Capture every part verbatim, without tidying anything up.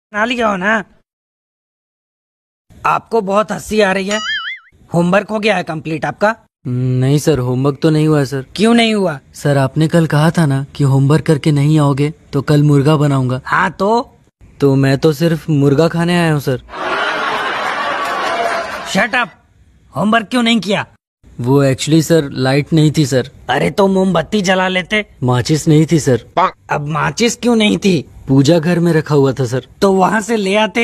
ना लिया हो ना। आपको बहुत हंसी आ रही है। होमवर्क हो गया है कंप्लीट आपका? नहीं सर, होमवर्क तो नहीं हुआ सर। क्यों नहीं हुआ? सर आपने कल कहा था ना कि होमवर्क करके नहीं आओगे तो कल मुर्गा बनाऊंगा। हाँ तो तो मैं तो सिर्फ मुर्गा खाने आया हूँ सर। Shut up. होमवर्क क्यों नहीं किया? वो एक्चुअली सर लाइट नहीं थी सर। अरे तो मोमबत्ती जला लेते। माचिस नहीं थी सर। अब माचिस क्यों नहीं थी? पूजा घर में रखा हुआ था सर। तो वहाँ से ले आते।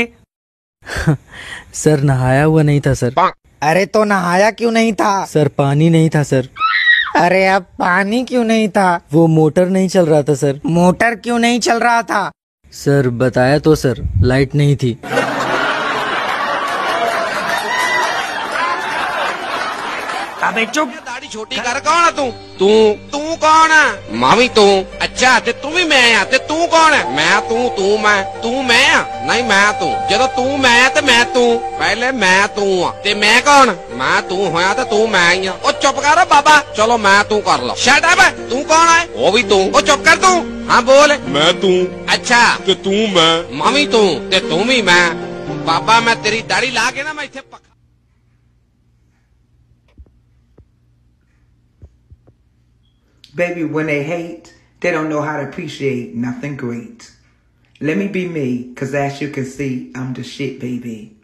सर नहाया हुआ नहीं था सर। अरे तो नहाया क्यों नहीं था? सर पानी नहीं था सर। अरे अब पानी क्यों नहीं था? वो मोटर नहीं चल रहा था सर। मोटर क्यों नहीं चल रहा था? सर बताया तो सर, लाइट नहीं थी। अबे चुप। दाढ़ी छोटी कर कौन है तू? तू तू कौन है? मावी तू। अच्छा ते तू भी मैं आ ते तू कौन है? मैं तू तू मैं तू मैं आ नहीं मैं तू। जदों तू मैं ते मैं तू पहले मैं तू आ ते मैं कौन? मैं तू होया ते तू मैं ही आ। ओ चुप कर बाबा। चलो मैं तू कर लो। Shut up. तू कौन है? वो भी तू। ओ चुप कर तू। हाँ बोल। मैं तू। अच्छा ते तू मैं। मावी तू ते तू भी मैं। बाबा मैं तेरी दाढ़ी ला के ना मैं इथे पक Baby, when they hate, they don't know how to appreciate nothing great. Let me be me, cause as you can see, I'm the shit, baby.